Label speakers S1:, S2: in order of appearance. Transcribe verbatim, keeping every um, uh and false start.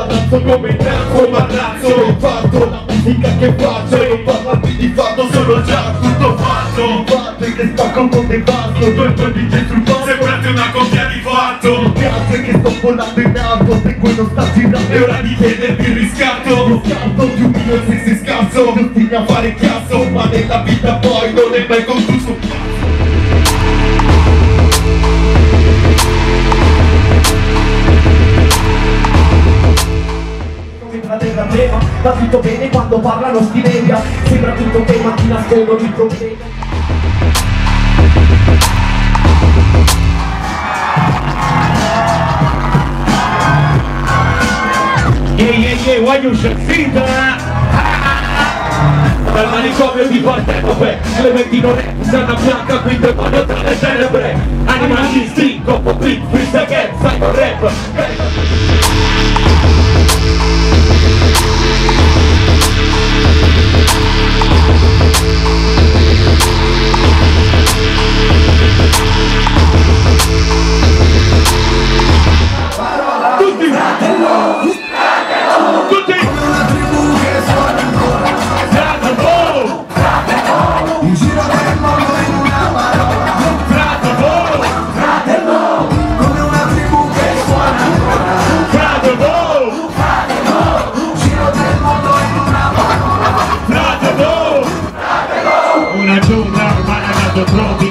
S1: palazzo come il terzo palazzo. Infarto la musica che faccio, non parlarmi di fatto, sono già tutto fatto. Infatti che spacco con devasto, due due D J sul basso, sembrate una coppia di fatto. Mi piace che sto volando in alto, se quello sta girando è ora di vedervi il riscatto. Riscatto più mio se sei scarso, continui a fare chiasso, ma nella vita poi non è mai concluso. Va tutto bene quando parlano stileria, sembra tutto che ma ti nascondono il problema.
S2: Yeah, yeah, yeah, voglio uscire dal manicomio di Partenopè, Clementino Re, Santa Bianca, qui demonio tra le tenebre. Animali istinto, un po' beat, freestyle che sai rap. Una giungla ormai è andato troppo.